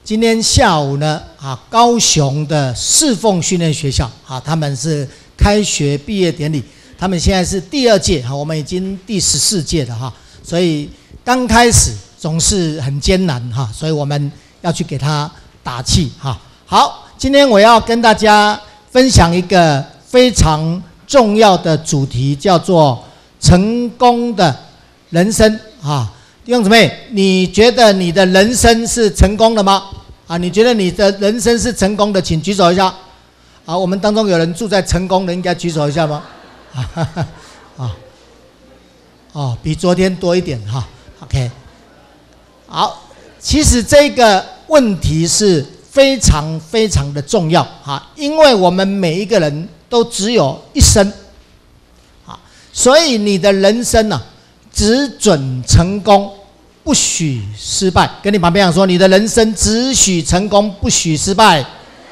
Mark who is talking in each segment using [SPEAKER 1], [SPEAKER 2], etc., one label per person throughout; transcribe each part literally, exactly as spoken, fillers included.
[SPEAKER 1] 今天下午呢，啊，高雄的侍奉训练学校啊，他们是开学毕业典礼，他们现在是第二届哈，我们已经第十四届了哈，所以刚开始总是很艰难哈，所以我们要去给他打气哈。好，今天我要跟大家分享一个非常重要的主题，叫做成功的人生啊。弟兄姊妹，你觉得你的人生是成功的吗？啊，你觉得你的人生是成功的，请举手一下。啊，我们当中有人住在成功的，应该举手一下吗？啊，哈哈啊，哦，比昨天多一点哈。OK， 好，其实这个问题是非常非常的重要哈，因为我们每一个人都只有一生，啊，所以你的人生呢、啊？只准成功，不许失败。跟你旁边讲说，你的人生只许成功，不许失败。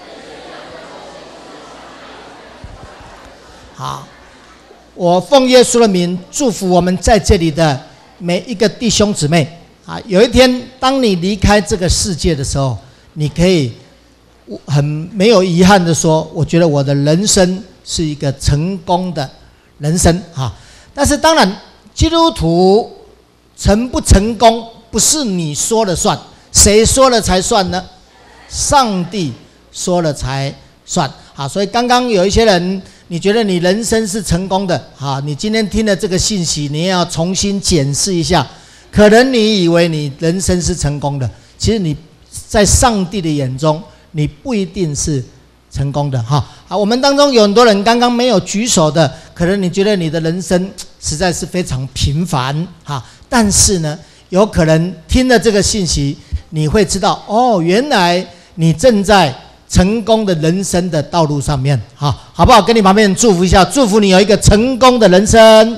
[SPEAKER 1] 好，我奉耶稣的名祝福我们在这里的每一个弟兄姊妹啊！有一天，当你离开这个世界的时候，你可以很没有遗憾的说，我觉得我的人生是一个成功的人生啊！但是当然。基督徒成不成功不是你说了算，谁说了才算呢？上帝说了才算。好，所以刚刚有一些人，你觉得你人生是成功的，好，你今天听了这个信息，你也要重新检视一下。可能你以为你人生是成功的，其实你在上帝的眼中，你不一定是成功的哈。好，我们当中有很多人刚刚没有举手的，可能你觉得你的人生实在是非常平凡哈，但是呢，有可能听了这个信息，你会知道哦，原来你正在成功的人生的道路上面哈，好不好？跟你旁边人祝福一下，祝福你有一个成功的人生。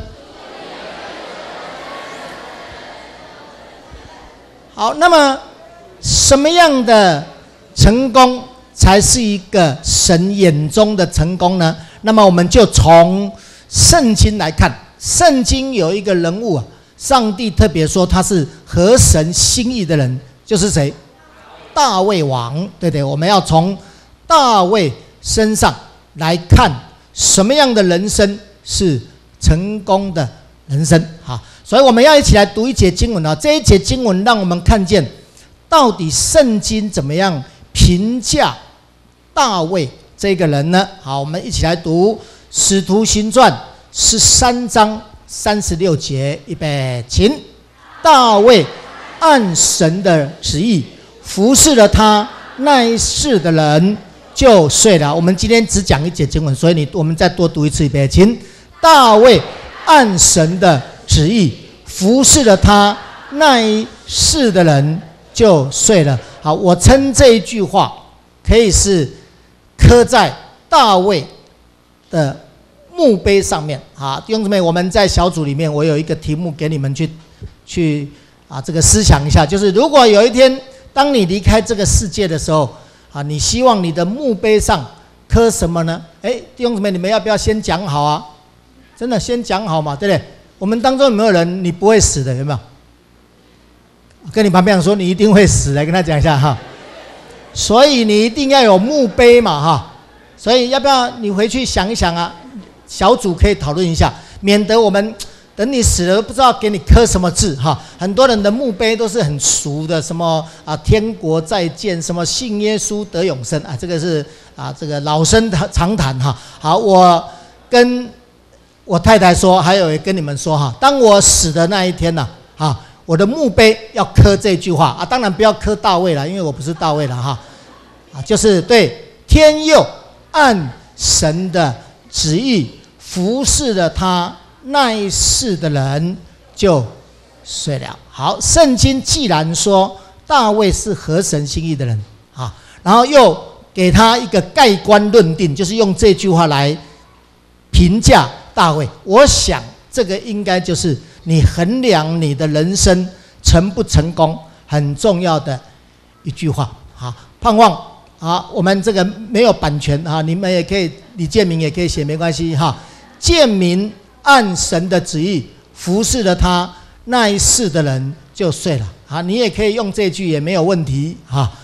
[SPEAKER 1] 好，那么什么样的成功才是一个神眼中的成功呢？那么我们就从圣经来看，圣经有一个人物啊，上帝特别说他是合神心意的人，就是谁？大卫王，对不对？我们要从大卫身上来看什么样的人生是成功的人生。好，所以我们要一起来读一节经文啊。这一节经文让我们看见到底圣经怎么样评价大卫这个人呢？好，我们一起来读《使徒行传》十三章三十六节，预备，请。大卫按神的旨意服侍了他那一世的人，就睡了。我们今天只讲一节经文，所以你我们再多读一次，预备，请。大卫按神的旨意服侍了他那一世的人，就睡了。好，我称这一句话可以是刻在大卫的墓碑上面啊。弟兄姊妹，我们在小组里面，我有一个题目给你们去去啊，这个思想一下，就是如果有一天当你离开这个世界的时候啊，你希望你的墓碑上刻什么呢？哎，弟兄姊妹，你们要不要先讲好啊？真的先讲好嘛，对不对？我们当中有没有人你不会死的？有没有？跟你旁边人说你一定会死，来跟他讲一下哈。所以你一定要有墓碑嘛哈。所以要不要你回去想一想啊？小组可以讨论一下，免得我们等你死了不知道给你刻什么字哈。很多人的墓碑都是很俗的，什么啊天国再见，什么信耶稣得永生啊，这个是啊这个老生常谈哈。好，我跟我太太说，还有也跟你们说哈，当我死的那一天呢，啊，我的墓碑要刻这句话啊，当然不要刻大卫了，因为我不是大卫了哈，啊，就是对天佑按神的旨意服侍了他那一世的人，就睡了。好，圣经既然说大卫是合神心意的人啊，然后又给他一个盖棺论定，就是用这句话来评价大卫，我想这个应该就是你衡量你的人生成不成功很重要的一句话。好，盼望啊，我们这个没有版权啊，你们也可以，李建明也可以写，没关系哈。建明按神的旨意服侍了他那一世的人，就睡了啊。你也可以用这句也没有问题哈。好，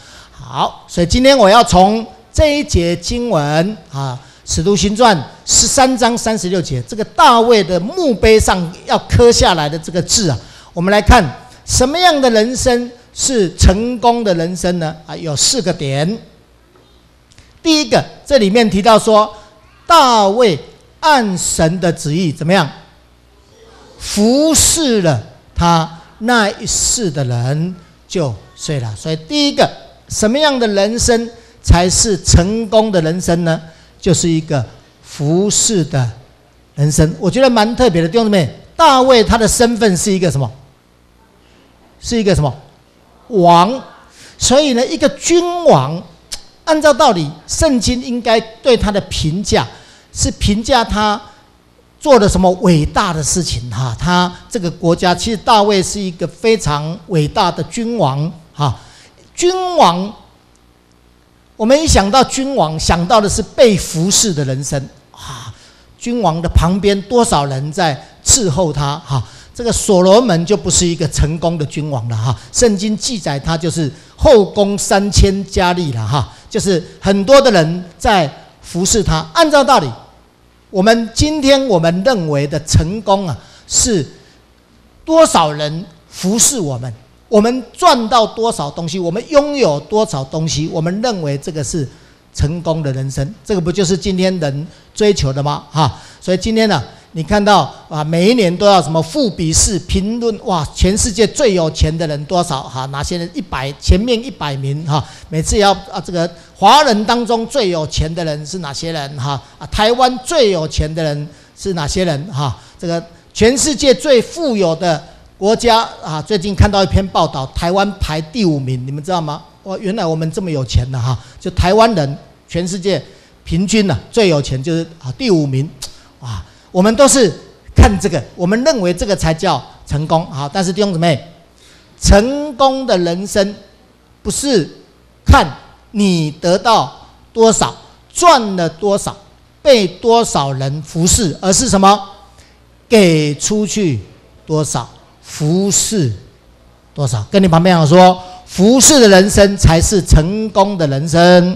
[SPEAKER 1] 好，所以今天我要从这一节经文啊，《使徒行传》十三章三十六节，这个大卫的墓碑上要刻下来的这个字啊，我们来看什么样的人生是成功的人生呢？啊，有四个点。第一个，这里面提到说，大卫按神的旨意怎么样服侍了他那一世的人就睡了。所以第一个，什么样的人生才是成功的人生呢？就是一个服侍的人生。我觉得蛮特别的，弟兄姊妹，大卫他的身份是一个什么？是一个什么？王。所以呢，一个君王，按照道理，圣经应该对他的评价是评价他做了什么伟大的事情哈。他这个国家，其实大卫是一个非常伟大的君王哈。君王，我们一想到君王，想到的是被服侍的人生啊。君王的旁边多少人在伺候他哈。这个所罗门就不是一个成功的君王了哈。圣经记载他就是后宫三千佳丽了哈，就是很多的人在服侍他。按照道理，我们今天我们认为的成功啊，是多少人服侍我们，我们赚到多少东西，我们拥有多少东西，我们认为这个是成功的人生。这个不就是今天人追求的吗？哈，所以今天呢、啊，你看到啊，每一年都要什么富比士评论，哇，全世界最有钱的人多少哈？哪些人一百前面一百名哈？每次也要啊，这个华人当中最有钱的人是哪些人哈？啊，台湾最有钱的人是哪些人哈？这个全世界最富有的国家啊，最近看到一篇报道，台湾排第五名，你们知道吗？哇，原来我们这么有钱的哈！就台湾人，全世界平均呢、啊、最有钱就是啊第五名，哇！我们都是看这个，我们认为这个才叫成功。好，但是弟兄姊妹，成功的人生不是看你得到多少、赚了多少、被多少人服侍，而是什么？给出去多少，服侍多少。跟你旁边讲说，服侍的人生才是成功的人生。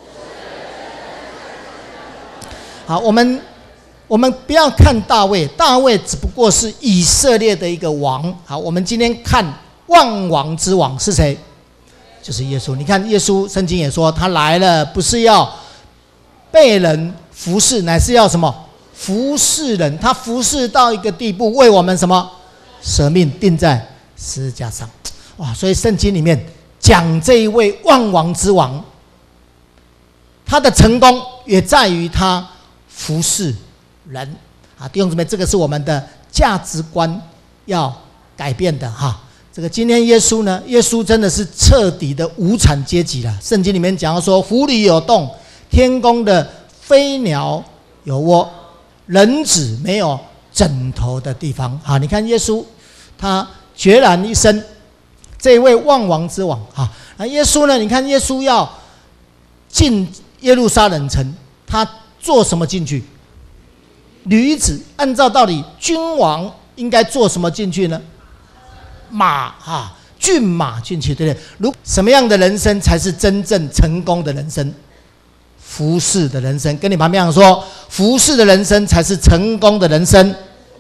[SPEAKER 1] 好，我们。我们不要看大卫，大卫只不过是以色列的一个王。好，我们今天看万王之王是谁？就是耶稣。你看耶稣，圣经也说他来了，不是要被人服侍，乃是要什么？服侍人。他服侍到一个地步，为我们什么？舍命钉在十字架上。哇！所以圣经里面讲这一位万王之王，他的成功也在于他服侍人啊，弟兄姊妹，这个是我们的价值观要改变的哈。这个今天耶稣呢，耶稣真的是彻底的无产阶级了。圣经里面讲到说，湖里有洞，天空的飞鸟有窝，人子没有枕头的地方。好，你看耶稣，他孑然一身，这位万王之王啊。那耶稣呢？你看耶稣要进耶路撒冷城，他做什么进去？驴子，按照道理，君王应该做什么进去呢？马啊，骏马进去，对不对？如什么样的人生才是真正成功的人生？服侍的人生。跟你旁边讲说，服侍的人生才是成功的人生。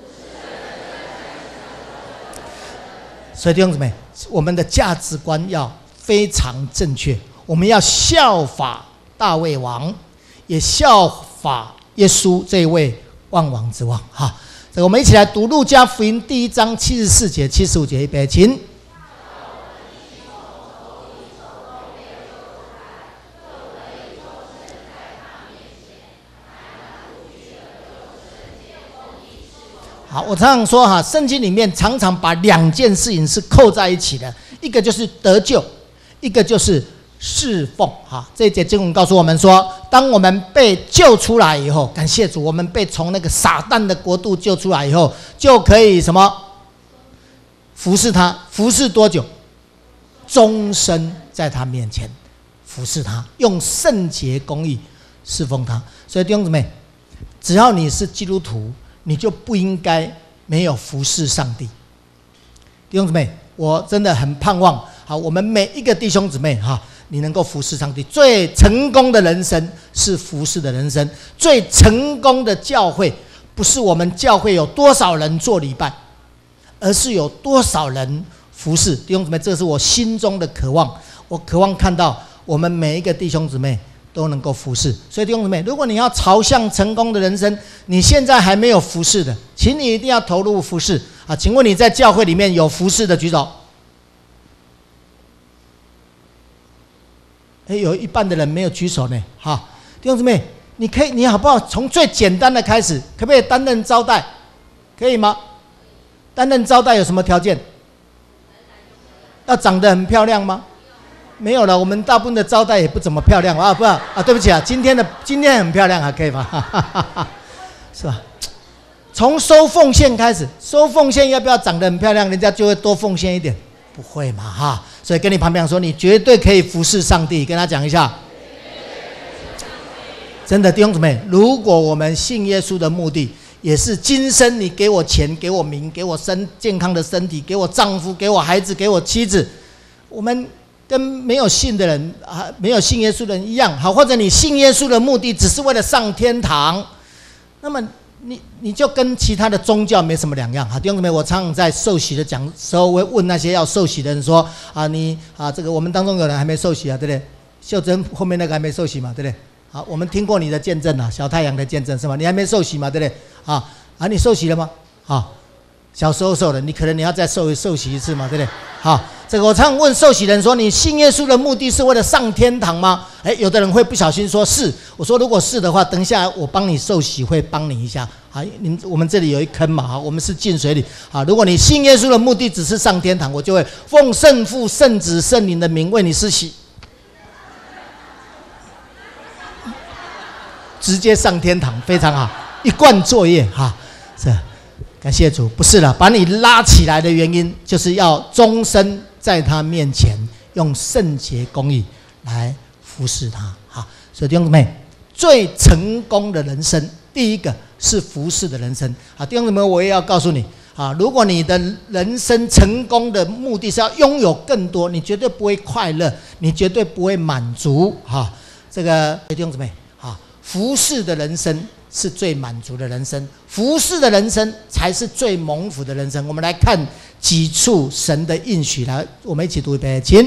[SPEAKER 1] 所以弟兄姊妹，我们的价值观要非常正确，我们要效法大卫王，也效法耶稣这位万王之王哈。这个我们一起来读路加福音第一章七十四节、七十五节，预备，请。好，我常常说哈，圣经里面常常把两件事情是扣在一起的，一个就是得救，一个就是侍奉。哈，这一节经文告诉我们说，当我们被救出来以后，感谢主，我们被从那个撒旦的国度救出来以后，就可以什么？服侍他，服侍多久？终身在他面前服侍他，用圣洁公义侍奉他。所以弟兄姊妹，只要你是基督徒，你就不应该没有服侍上帝。弟兄姊妹，我真的很盼望，好，我们每一个弟兄姊妹哈， 你能够服侍上帝。最成功的人生是服侍的人生，最成功的教会不是我们教会有多少人做礼拜，而是有多少人服侍。弟兄姊妹，这是我心中的渴望，我渴望看到我们每一个弟兄姊妹都能够服侍。所以弟兄姊妹，如果你要朝向成功的人生，你现在还没有服侍的，请你一定要投入服侍啊！请问你在教会里面有服侍的举手？哎，有一半的人没有举手呢。好，弟兄姊妹，你可以，你好不好？从最简单的开始，可不可以担任招待？可以吗？担任招待有什么条件？要长得很漂亮吗？没有了，我们大部分的招待也不怎么漂亮啊，不啊，对不起啊，今天的今天很漂亮，还可以吗？是吧？从收奉献开始，收奉献要不要长得很漂亮，人家就会多奉献一点？不会嘛，哈！所以跟你旁边人说，你绝对可以服侍上帝，跟他讲一下。真的，弟兄姊妹，如果我们信耶稣的目的也是今生你给我钱，给我名，给我身健康的身体，给我丈夫，给我孩子，给我妻子，我们跟没有信的人啊，没有信耶稣的人一样，好，或者你信耶稣的目的只是为了上天堂，那么你你就跟其他的宗教没什么两样。好，弟兄姊妹，我常常在受洗的讲时候，会问那些要受洗的人说啊，你啊，这个我们当中有人还没受洗啊，对不对？秀珍后面那个还没受洗嘛，对不对？好，我们听过你的见证啊，小太阳的见证是吗？你还没受洗嘛，对不对？啊啊，你受洗了吗？好，小时候受的，你可能你要再受受洗一次嘛，对不对？好，这个我常常问受洗人说，你信耶稣的目的是为了上天堂吗？哎，有的人会不小心说是，我说如果是的话，等一下我帮你受洗，会帮你一下。好，你我们这里有一坑嘛，我们是进水里。好，如果你信耶稣的目的只是上天堂，我就会奉圣父、圣子、圣灵的名为你施洗，直接上天堂，非常好，一贯作业哈。是，感谢主，不是了，把你拉起来的原因，就是要终身在他面前用圣洁公义来服侍他。好，所以弟兄姊妹，最成功的人生，第一个是服侍的人生。好，弟兄姊妹，我也要告诉你啊，如果你的人生成功的目的是要拥有更多，你绝对不会快乐，你绝对不会满足。哈，这个弟兄姊妹，啊，服侍的人生是最满足的人生，服侍的人生才是最蒙福的人生。我们来看几处神的应许，来，我们一起读一遍，请。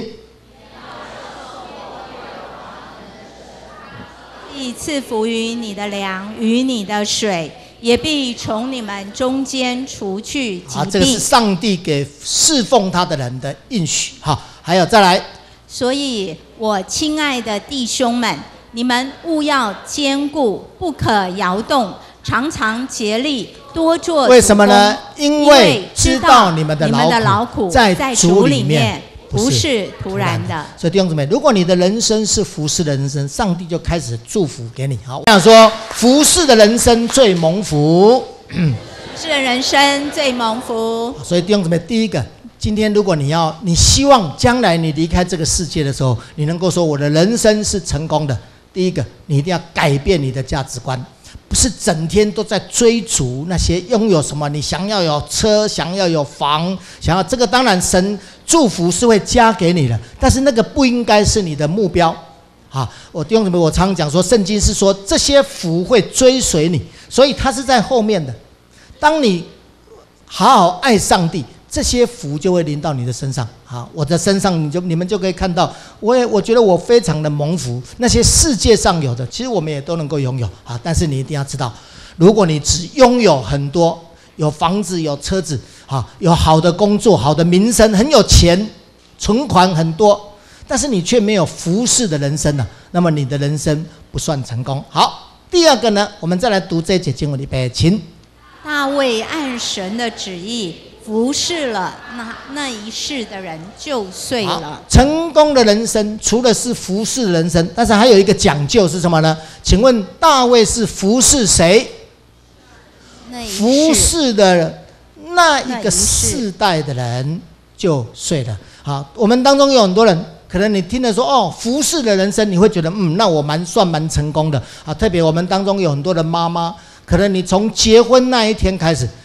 [SPEAKER 2] 必赐福于你的粮与你的水，也必从你们中间除去疾病。
[SPEAKER 1] 好，这个是上帝给侍奉他的人的应许。好，还有再来。
[SPEAKER 2] 所以，我亲爱的弟兄们，你们务要坚固，不可摇动，常常竭力多做。
[SPEAKER 1] 为什么呢？因为知道你们的劳苦在主里面
[SPEAKER 2] 不是突然的。
[SPEAKER 1] 所以弟兄姊妹，如果你的人生是服侍的人生，上帝就开始祝福给你。好，我想说，服侍的人生最蒙福，
[SPEAKER 2] 服侍的人生最蒙福。
[SPEAKER 1] 所以弟兄姊妹，第一个，今天如果你要，你希望将来你离开这个世界的时候，你能够说我的人生是成功的。第一个，你一定要改变你的价值观，不是整天都在追逐那些拥有什么，你想要有车，想要有房，想要这个，当然神祝福是会加给你的，但是那个不应该是你的目标。啊，我弟兄姊妹，我常常讲说，圣经是说这些福会追随你，所以它是在后面的。当你好好爱上帝，这些福就会临到你的身上。好，我的身上你就你们就可以看到，我也我觉得我非常的蒙福。那些世界上有的，其实我们也都能够拥有啊。但是你一定要知道，如果你只拥有很多，有房子、有车子，啊，有好的工作、好的名声、很有钱、存款很多，但是你却没有服侍的人生呢、啊，那么你的人生不算成功。好，第二个呢，我们再来读这一节经文里边，请。
[SPEAKER 2] 大卫按神的旨意服侍了那那一世的人，就睡了。
[SPEAKER 1] 成功的人生除了是服侍人生，但是还有一个讲究是什么呢？请问大卫是服侍谁？服侍的那一个世代的人就睡了。好，我们当中有很多人，可能你听了说哦，服侍的人生，你会觉得嗯，那我蛮算蛮成功的啊。特别我们当中有很多的妈妈，可能你从结婚那一天开始，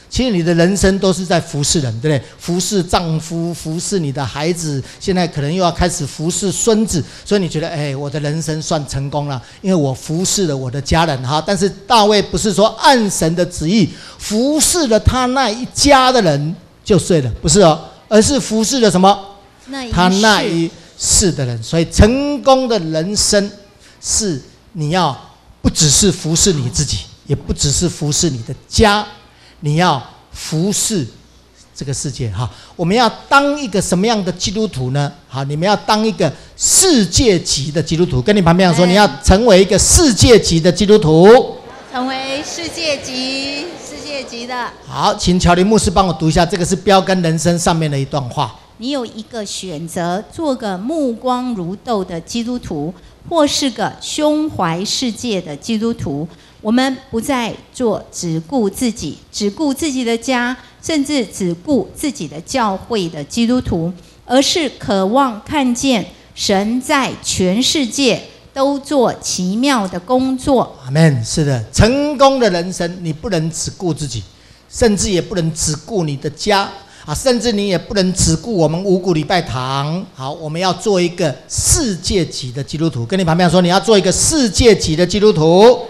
[SPEAKER 1] 其实你的人生都是在服侍人，对不对？服侍丈夫，服侍你的孩子，现在可能又要开始服侍孙子，所以你觉得，哎，我的人生算成功了，因为我服侍了我的家人哈。但是大卫不是说按神的旨意服侍了他那一家的人就睡了，不是哦，而是服侍了什么？
[SPEAKER 2] 那
[SPEAKER 1] 他那一世的人。所以成功的人生是你要不只是服侍你自己，也不只是服侍你的家。你要服侍这个世界哈，我们要当一个什么样的基督徒呢？好，你们要当一个世界级的基督徒。跟你旁边人说，你要成为一个世界级的基督徒，
[SPEAKER 2] 成为世界级、世界级的。
[SPEAKER 1] 好，请乔林牧师帮我读一下，这个是标杆人生上面的一段话。
[SPEAKER 2] 你有一个选择，做个目光如豆的基督徒，或是个胸怀世界的基督徒。我们不再做只顾自己、只顾自己的家，甚至只顾自己的教会的基督徒，而是渴望看见神在全世界都做奇妙的工作。
[SPEAKER 1] 阿们。是的，成功的人生，你不能只顾自己，甚至也不能只顾你的家啊，甚至你也不能只顾我们五股礼拜堂。好，我们要做一个世界级的基督徒。跟你旁边说，你要做一个世界级的基督徒。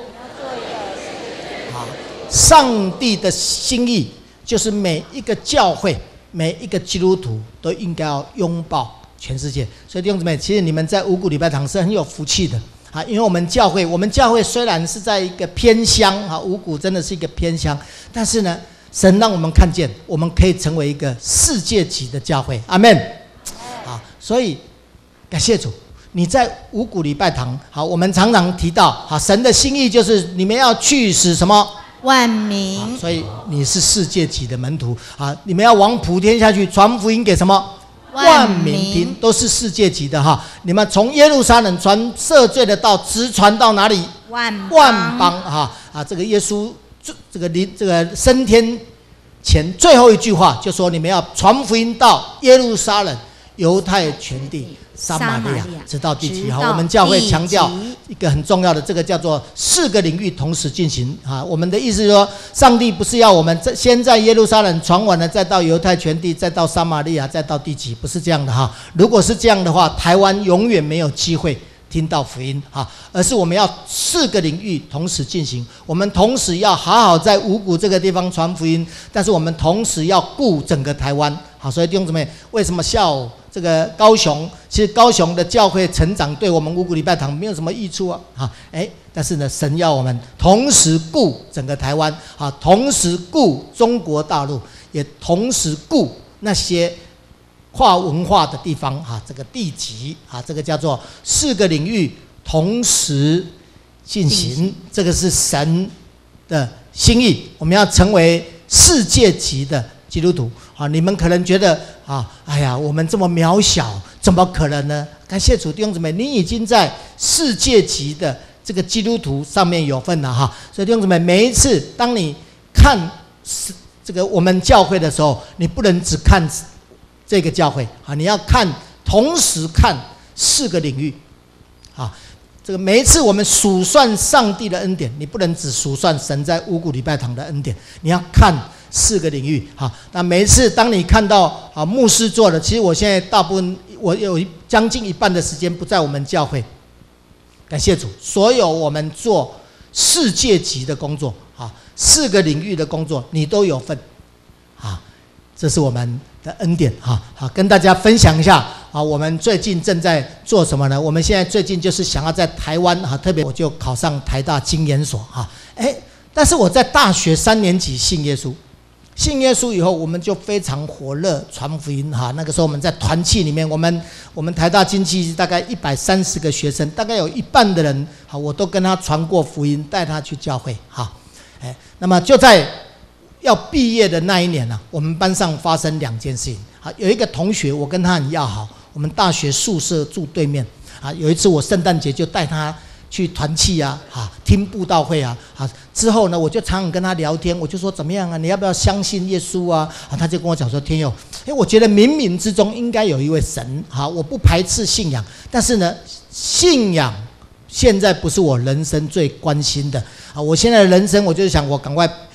[SPEAKER 1] 上帝的心意就是每一个教会、每一个基督徒都应该要拥抱全世界。所以弟兄姊妹，其实你们在五股礼拜堂是很有福气的啊，因为我们教会，我们教会虽然是在一个偏乡啊，五股真的是一个偏乡，但是呢，神让我们看见，我们可以成为一个世界级的教会。阿们。啊，所以感谢主。你在五股礼拜堂，好，我们常常提到，好，神的心意就是你们要去使什么？
[SPEAKER 2] 万民。
[SPEAKER 1] 所以你是世界级的门徒啊！你们要往普天下去传福音给什么？万民听，都是世界级的哈！你们从耶路撒冷传赦罪的道，直传到哪里？
[SPEAKER 2] 万
[SPEAKER 1] 万邦哈啊！这个耶稣这个临这个升天前最后一句话就说：你们要传福音到耶路撒冷、犹太全地、撒玛利亚，直到地极。好，我们教会强调一个很重要的，这个叫做四个领域同时进行啊。我们的意思是说，上帝不是要我们先在耶路撒冷传完了，再到犹太全地，再到撒玛利亚，再到地极，不是这样的哈。如果是这样的话，台湾永远没有机会听到福音哈，而是我们要四个领域同时进行。我们同时要好好在五股这个地方传福音，但是我们同时要顾整个台湾。好，所以弟兄姊妹，为什么下午这个高雄，其实高雄的教会成长对我们五股礼拜堂没有什么益处啊？哈，哎，但是呢，神要我们同时顾整个台湾，啊，同时顾中国大陆，也同时顾那些跨文化的地方，哈，这个地级，啊，这个叫做四个领域同时进行，这个是神的心意，我们要成为世界级的基督徒啊！你们可能觉得啊，哎呀，我们这么渺小，怎么可能呢？感谢主，弟兄姊妹，你已经在世界级的这个基督徒上面有份了哈！所以弟兄姊妹，每一次当你看这个我们教会的时候，你不能只看这个教会啊，你要看，同时看四个领域啊。这个每一次我们数算上帝的恩典，你不能只数算神在五股礼拜堂的恩典，你要看四个领域。好，那每一次当你看到啊牧师做的，其实我现在大部分我有将近一半的时间不在我们教会，感谢主，所有我们做世界级的工作啊，四个领域的工作你都有份啊，这是我们的恩典哈。好，跟大家分享一下啊，我们最近正在做什么呢？我们现在最近就是想要在台湾哈，特别我就考上台大经研所哈，哎，但是我在大学三年级信耶稣，信耶稣以后，我们就非常火热传福音哈。那个时候我们在团契里面，我们我们台大经济大概一百三十个学生，大概有一半的人哈，我都跟他传过福音，带他去教会哈。哎，那么就在要毕业的那一年呢、啊，我们班上发生两件事情啊。有一个同学，我跟他很要好，我们大学宿舍住对面啊。有一次我圣诞节就带他去团契啊，啊，听布道会啊，啊，之后呢，我就常常跟他聊天，我就说怎么样啊？你要不要相信耶稣啊？啊，他就跟我讲说，天佑，哎，我觉得冥冥之中应该有一位神，哈，我不排斥信仰，但是呢，信仰现在不是我人生最关心的啊。我现在的人生，我就是想我赶快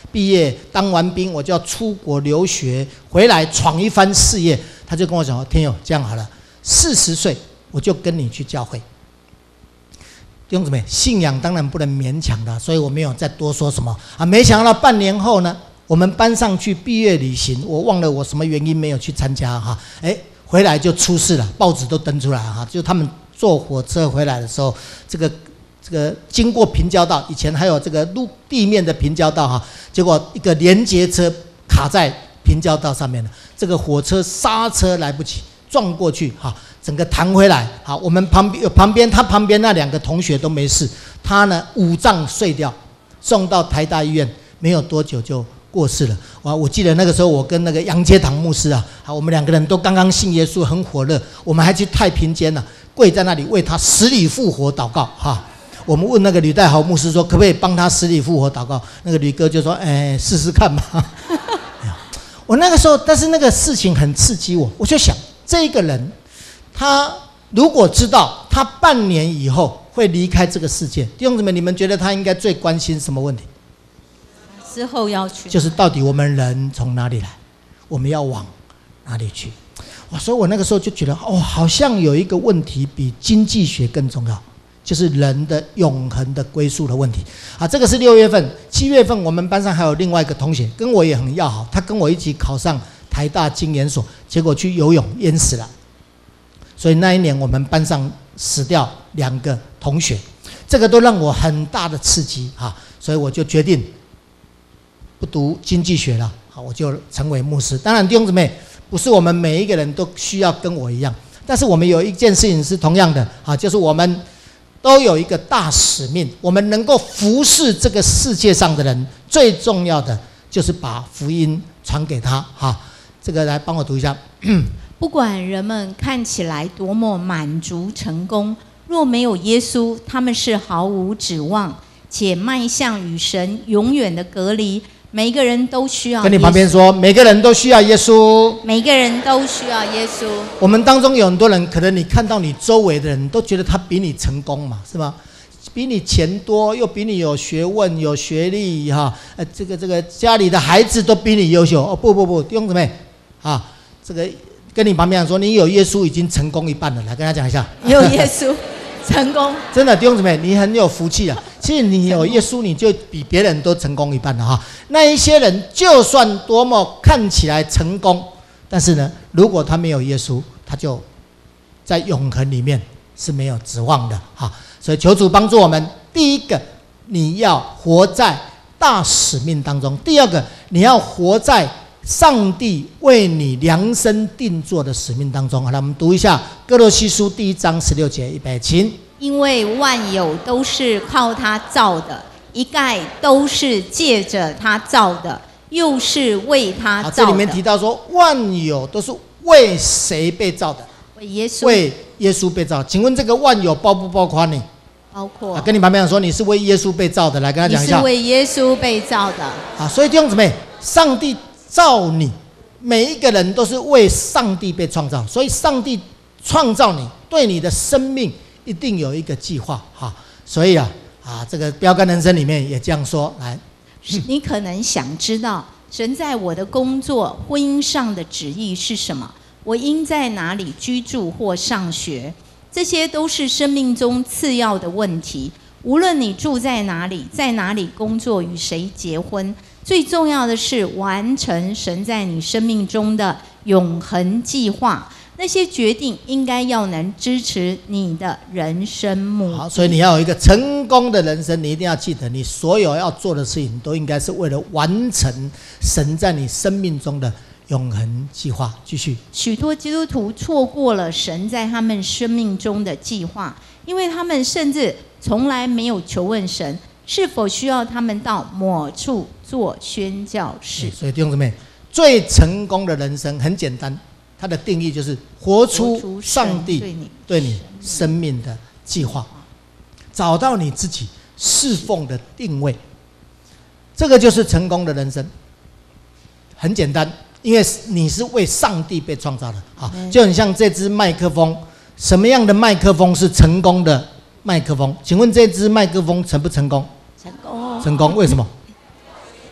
[SPEAKER 1] 毕业当完兵，我就要出国留学，回来闯一番事业。他就跟我讲：“天佑，这样好了，四十岁我就跟你去教会。”弟兄姊妹，信仰当然不能勉强的，所以我没有再多说什么啊。没想到半年后呢，我们班上去毕业旅行，我忘了我什么原因没有去参加哈。哎，回来就出事了，报纸都登出来哈。就他们坐火车回来的时候，这个这个经过平交道，以前还有这个陆地面的平交道哈，结果一个连接车卡在平交道上面了，这个火车刹车来不及，撞过去哈。整个弹回来，好，我们旁边旁边他旁边那两个同学都没事，他呢五脏碎掉，送到台大医院，没有多久就过世了。哇，我记得那个时候我跟那个杨阶堂牧师啊，好，我们两个人都刚刚信耶稣，很火热，我们还去太平间呢、啊，跪在那里为他死里复活祷告哈。我们问那个吕代豪牧师说，可不可以帮他死里复活祷告？那个吕哥就说，哎，试试看吧。我那个时候，但是那个事情很刺激我，我就想这个人。他如果知道他半年以后会离开这个世界，弟兄姊妹，你们觉得他应该最关心什么问题？
[SPEAKER 2] 之后要去，
[SPEAKER 1] 就是到底我们人从哪里来，我们要往哪里去？哇！所以我那个时候就觉得，哦，好像有一个问题比经济学更重要，就是人的永恒的归宿的问题。啊，这个是六月份，七月份我们班上还有另外一个同学跟我也很要好，他跟我一起考上台大经研所，结果去游泳淹死了。所以那一年我们班上死掉两个同学，这个都让我很大的刺激哈，所以我就决定不读经济学了，好，我就成为牧师。当然弟兄姊妹，不是我们每一个人都需要跟我一样，但是我们有一件事情是同样的啊，就是我们都有一个大使命，我们能够服侍这个世界上的人，最重要的就是把福音传给他哈。这个来帮我读一下。
[SPEAKER 2] 不管人们看起来多么满足成功，若没有耶稣，他们是毫无指望，且迈向与神永远的隔离。每个人都需要耶稣。跟你
[SPEAKER 1] 旁边说，每个人都需要耶稣。
[SPEAKER 2] 每个人都需要耶稣。
[SPEAKER 1] 我们当中有很多人，可能你看到你周围的人都觉得他比你成功嘛，是吗？比你钱多，又比你有学问、有学历哈，呃，这个这个家里的孩子都比你优秀。哦，不不不，弟兄姊妹啊，这个。跟你旁边说，你有耶稣已经成功一半了，来跟他讲一下。
[SPEAKER 2] 有耶稣，成功。
[SPEAKER 1] 真的弟兄姊妹，你很有福气啊！其实你有耶稣，你就比别人都成功一半了哈。那一些人就算多么看起来成功，但是呢，如果他没有耶稣，他就在永恒里面是没有指望的哈。所以求主帮助我们。第一个，你要活在大使命当中；第二个，你要活在上帝为你量身定做的使命当中。好了，我们读一下哥罗西书第一章十六节，预备，请。
[SPEAKER 2] 因为万有都是靠他造的，一概都是借着他造的，又是为他造的。
[SPEAKER 1] 这里面提到说，万有都是为谁被造的？
[SPEAKER 2] 为耶稣。
[SPEAKER 1] 为耶稣被造。请问这个万有包不包括你？
[SPEAKER 2] 包括。
[SPEAKER 1] 啊、跟你旁边人说，你是为耶稣被造的，来跟他讲一下。
[SPEAKER 2] 你是为耶稣被造的。
[SPEAKER 1] 啊，所以弟兄姊妹，上帝造你，每一个人都是为上帝被创造，所以上帝创造你，对你的生命一定有一个计划哈。所以啊啊，这个标杆人生里面也这样说。来，
[SPEAKER 2] 你可能想知道神在我的工作、婚姻上的旨意是什么？我应在哪里居住或上学？这些都是生命中次要的问题。无论你住在哪里，在哪里工作，与谁结婚，最重要的是完成神在你生命中的永恒计划。那些决定应该要能支持你的人生目的。
[SPEAKER 1] 好，所以你要有一个成功的人生，你一定要记得，你所有要做的事情都应该是为了完成神在你生命中的永恒计划。继续，
[SPEAKER 2] 许多基督徒错过了神在他们生命中的计划，因为他们甚至从来没有求问神是否需要他们到某处做宣教士。
[SPEAKER 1] 所以弟兄姊妹，最成功的人生很简单，它的定义就是活出上帝对你生命的计划，找到你自己侍奉的定位，这个就是成功的人生。很简单，因为你是为上帝被创造的啊，就很像这支麦克风，什么样的麦克风是成功的麦克风？请问这支麦克风成不成功？
[SPEAKER 2] 成功。
[SPEAKER 1] 成功，为什么？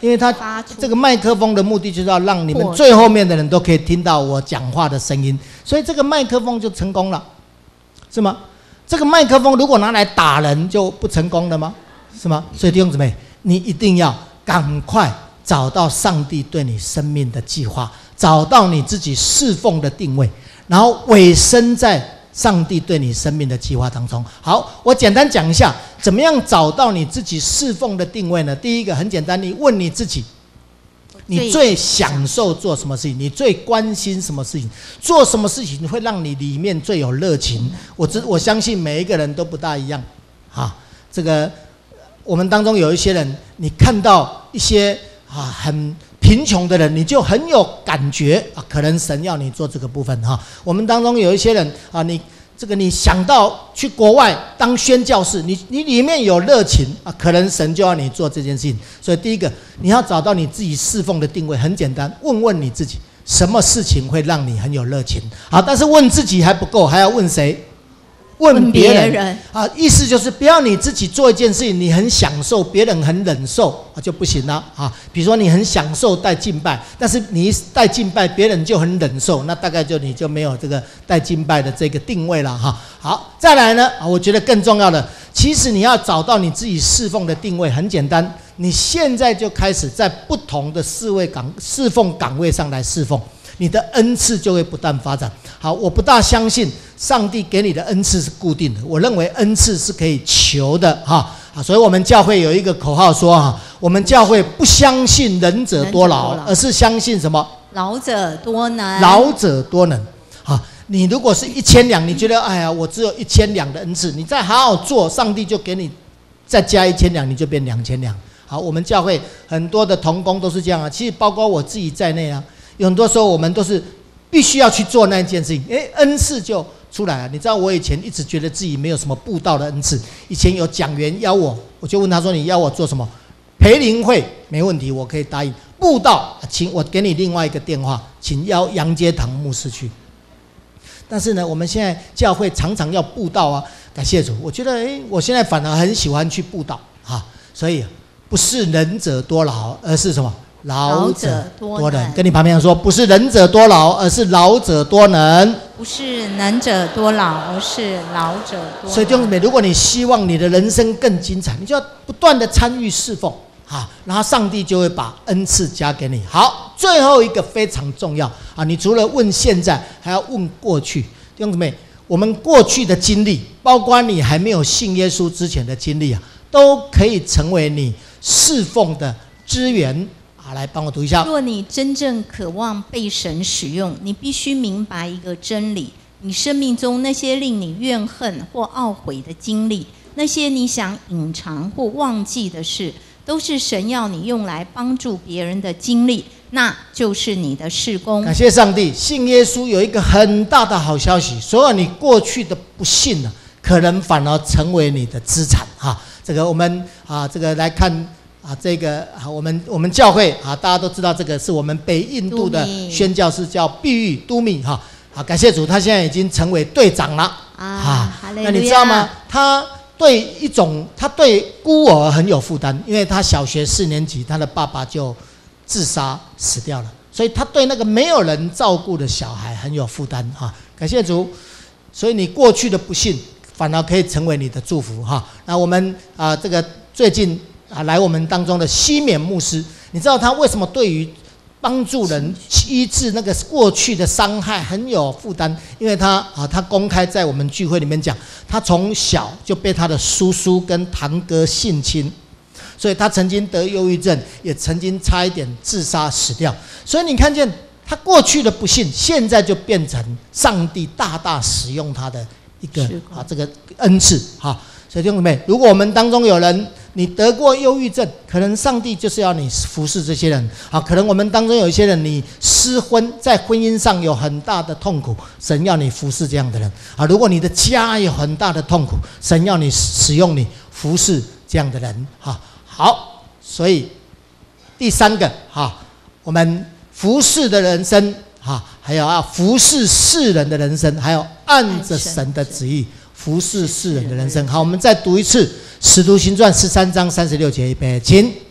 [SPEAKER 1] 因为它这个麦克风的目的就是要让你们最后面的人都可以听到我讲话的声音，所以这个麦克风就成功了，是吗？这个麦克风如果拿来打人就不成功了吗？是吗？所以弟兄姊妹，你一定要赶快找到上帝对你生命的计划，找到你自己侍奉的定位，然后委身在上帝对你生命的计划当中。好，我简单讲一下怎么样找到你自己侍奉的定位呢？第一个很简单，你问你自己，你最享受做什么事情？你最关心什么事情？做什么事情会让你里面最有热情？我知我相信每一个人都不大一样啊。这个我们当中有一些人，你看到一些啊很贫穷的人，你就很有感觉啊，可能神要你做这个部分哈。我们当中有一些人啊，你这个你想到去国外当宣教士，你你里面有热情啊，可能神就要你做这件事情。所以第一个，你要找到你自己侍奉的定位，很简单，问问你自己，什么事情会让你很有热情？好，但是问自己还不够，还要问谁？问别人, 别人啊，意思就是不要你自己做一件事情，你很享受，别人很忍受啊，就不行了啊。比如说你很享受带敬拜，但是你一带敬拜，别人就很忍受，那大概就你就没有这个带敬拜的这个定位了哈。好，再来呢啊，我觉得更重要的，其实你要找到你自己侍奉的定位，很简单，你现在就开始在不同的侍位岗侍奉岗位上来侍奉。你的恩赐就会不断发展。好，我不大相信上帝给你的恩赐是固定的，我认为恩赐是可以求的哈。所以我们教会有一个口号说哈，我们教会不相信仁者多劳，而是相信什么？
[SPEAKER 2] 劳者多能。
[SPEAKER 1] 劳者多能。好，你如果是一千两，你觉得哎呀，我只有一千两的恩赐，你再好好做，上帝就给你再加一千两，你就变两千两。好，我们教会很多的同工都是这样啊，其实包括我自己在内啊。有很多时候我们都是必须要去做那件事情，哎，恩赐就出来了。你知道我以前一直觉得自己没有什么布道的恩赐，以前有讲员邀我，我就问他说：“你邀我做什么？”培灵会没问题，我可以答应。布道，请我给你另外一个电话，请邀杨街堂牧师去。但是呢，我们现在教会常常要布道啊，感谢主，我觉得哎，我现在反而很喜欢去布道啊，所以不是仁者多劳，而是什么？劳者多能。跟你旁边人说，不是仁者多劳，而是劳者多能。
[SPEAKER 2] 不是能者多劳，而是劳者多能。
[SPEAKER 1] 所以弟兄姊妹，如果你希望你的人生更精彩，你就要不断的参与侍奉啊，然后上帝就会把恩赐加给你。好，最后一个非常重要啊，你除了问现在，还要问过去。弟兄姊妹，我们过去的经历，包括你还没有信耶稣之前的经历啊，都可以成为你侍奉的资源。好，来帮我读一下。
[SPEAKER 2] 若你真正渴望被神使用，你必须明白一个真理：你生命中那些令你怨恨或懊悔的经历，那些你想隐藏或忘记的事，都是神要你用来帮助别人的经历，那就是你的事工。
[SPEAKER 1] 感谢上帝，信耶稣有一个很大的好消息，所有你过去的不信呢，可能反而成为你的资产哈。这个我们啊，这个来看。啊，这个啊，我们我们教会啊，大家都知道这个是我们北印度的宣教士叫碧玉都密哈。好，感谢主，他现在已经成为队长了啊。那你知道吗？他对一种他对孤儿很有负担，因为他小学四年级，他的爸爸就自杀死掉了，所以他对那个没有人照顾的小孩很有负担哈。感谢主，所以你过去的不幸反而可以成为你的祝福哈。那我们啊，这个最近。啊，来我们当中的西缅牧师，你知道他为什么对于帮助人医治那个过去的伤害很有负担？因为他啊，他公开在我们聚会里面讲，他从小就被他的叔叔跟堂哥性侵，所以他曾经得忧郁症，也曾经差一点自杀死掉。所以你看见他过去的不幸，现在就变成上帝大大使用他的一个啊这个恩赐哈。所以弟兄姊妹，如果我们当中有人你得过忧郁症，可能上帝就是要你服侍这些人啊。可能我们当中有一些人，你失婚，在婚姻上有很大的痛苦，神要你服侍这样的人啊。如果你的家有很大的痛苦，神要你使用你服侍这样的人啊。好，所以第三个哈，我们服侍的人生哈，还有要服侍世人的人生，还有按着神的旨意服侍世人的人生。好，我们再读一次《使徒行传》十三章三十六节，预备，请。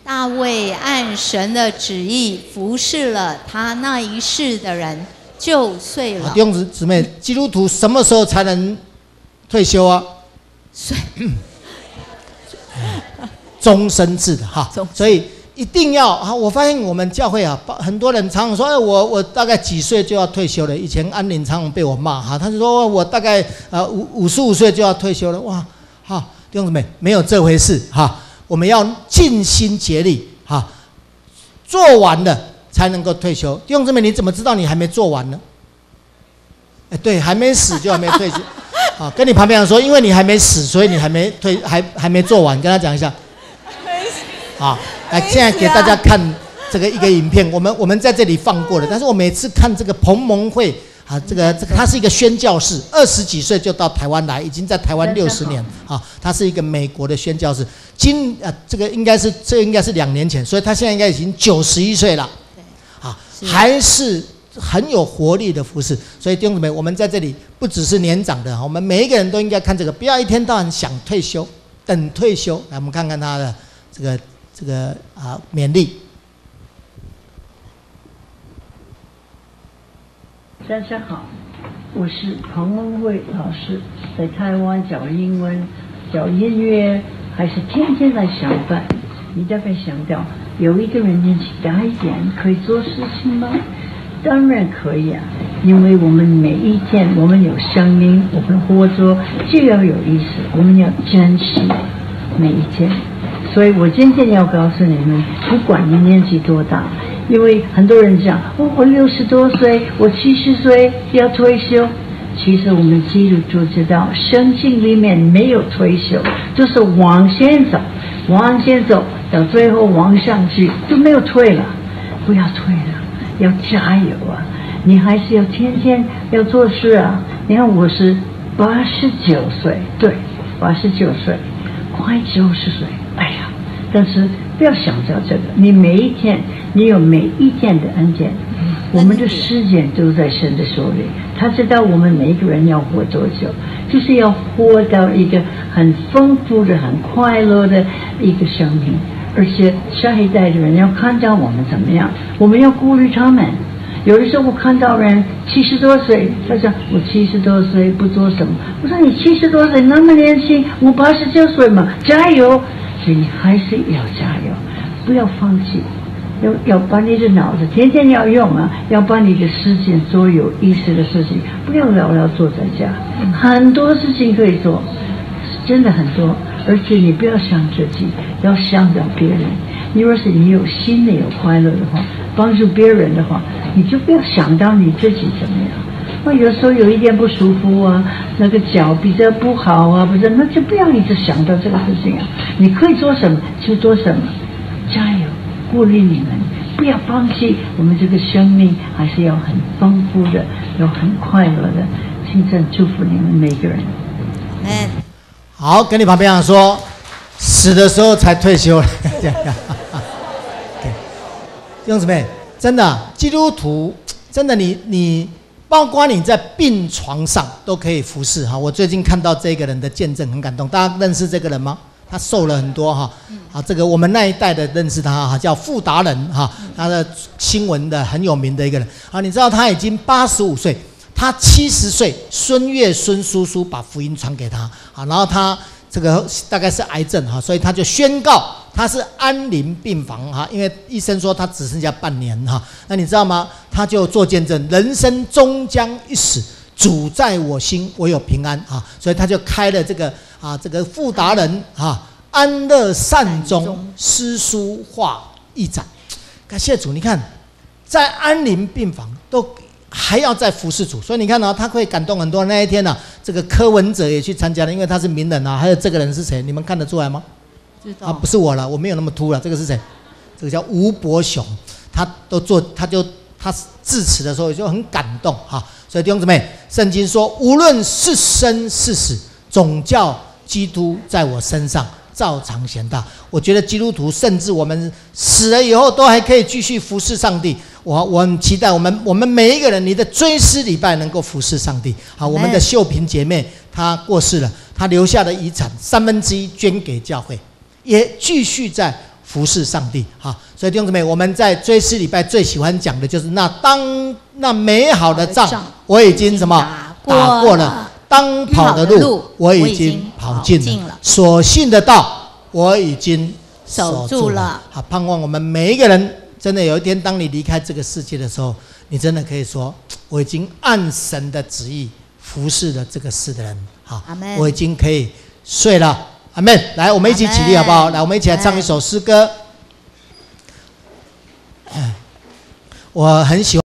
[SPEAKER 2] 大卫按神的旨意服侍了他那一世的人，就睡了。
[SPEAKER 1] 弟兄姊妹，基督徒什么时候才能退休啊？
[SPEAKER 2] 睡，
[SPEAKER 1] 终身制的哈，所以一定要啊！我发现我们教会啊，很多人常常说，哎，我我大概几岁就要退休了。以前安宁常常被我骂哈，他就说我大概呃五五十五岁就要退休了。哇，哈，弟兄姊妹，没有这回事哈，我们要尽心竭力哈，做完了才能够退休。弟兄姊妹，你怎么知道你还没做完呢？哎，对，还没死就还没退休。啊，跟你旁边人说，因为你还没死，所以你还没退，还还没做完，跟他讲一下。啊，来，现在给大家看这个一个影片，我们我们在这里放过了，但是我每次看这个彭蒙慧啊，这个这个他是一个宣教士，二十几岁就到台湾来，已经在台湾六十年啊，他是一个美国的宣教士，今啊这个应该是这个应该是两年前，所以他现在应该已经九十一岁了，啊，还是很有活力的服侍。所以弟兄姊妹，我们在这里不只是年长的，我们每一个人都应该看这个，不要一天到晚想退休，等退休。来，我们看看他的这个这个啊勉励。
[SPEAKER 3] 大家好，我是彭蒙慧老师，在台湾教英文、教音乐，还是天天在上班。你大概想到，有一个人年纪大一点，可以做事情吗？当然可以啊，因为我们每一天，我们有生命，我们活着就要有意思，我们要珍惜每一天。所以我今天要告诉你们，不管你年纪多大，因为很多人讲，哦，我六十多岁，我七十岁要退休。其实我们基督徒知道，圣经里面没有退休，就是往前走，往前走到最后往上去，就没有退了。不要退了，要加油啊！你还是要天天要做事啊！你看我是八十九岁，对，八十九岁，快九十岁。哎呀，但是不要想着这个，你每一天，你有每一天的恩典，我们的时间都在神的手里。他知道我们每一个人要活多久，就是要活到一个很丰富的、很快乐的一个生命。而且下一代的人要看到我们怎么样，我们要顾虑他们。有的时候我看到人七十多岁，他说我七十多岁不做什么，我说你七十多岁那么年轻，我八十九岁嘛，加油！所以你还是要加油，不要放弃，要要把你的脑子天天要用啊，要把你的时间做有意思的事情，不要老老坐在家，很多事情可以做，真的很多。而且你不要想自己，要想到别人。你若是你有心的、有快乐的话，帮助别人的话，你就不要想到你自己怎么样。我有时候有一点不舒服啊，那个脚比较不好啊，不是，那就不要一直想到这个事情啊。你可以做什么就做什么，加油，鼓励你们，不要放弃。我们这个生命还是要很丰富的，要很快乐的。请真祝福你们每个人。
[SPEAKER 2] 嗯。
[SPEAKER 1] 好，跟你旁边人说，死的时候才退休了，这样。弟兄姊妹，真的，基督徒真的你，你你，包括你在病床上都可以服侍哈。我最近看到这个人的见证，很感动。大家认识这个人吗？他瘦了很多哈。啊，这个我们那一代的认识他哈，叫傅达人哈，他的新闻的很有名的一个人。啊，你知道他已经八十五岁。他七十岁，孙岳孙叔叔把福音传给他，好，然后他这个大概是癌症哈，所以他就宣告他是安宁病房哈，因为医生说他只剩下半年哈。那你知道吗？他就做见证，人生终将一死，主在我心，我有平安啊，所以他就开了这个啊这个傅达人啊安乐善终诗书画义展，感谢主，你看在安宁病房都。还要再服侍主，所以你看呢、哦，他会感动很多。那一天呢、啊，这个柯文哲也去参加了，因为他是名人啊。还有这个人是谁？你们看得出来吗？
[SPEAKER 2] 知道啊，
[SPEAKER 1] 不是我了，我没有那么秃了。这个是谁？这个叫吴伯雄，他都做，他就他致辞的时候就很感动哈。所以弟兄姊妹，圣经说，无论是生是死，总叫基督在我身上照常显大。我觉得基督徒甚至我们死了以后都还可以继续服侍上帝。我我很期待我们我们每一个人，你的追思礼拜能够服侍上帝。好，我们的秀萍姐妹她过世了，她留下的遗产三分之一捐给教会，也继续在服侍上帝。好，所以弟兄姊妹，我们在追思礼拜最喜欢讲的就是那当那美好的仗我已经什么打过了，当跑的路我已经跑尽了，所信的道我已经守住了。好，盼望我们每一个人真的有一天，当你离开这个世界的时候，你真的可以说，我已经按神的旨意服侍了这个世的人。好，我已经可以睡了。阿们。来，我们一起起立好不好？来，我们一起来唱一首诗歌。我很喜欢。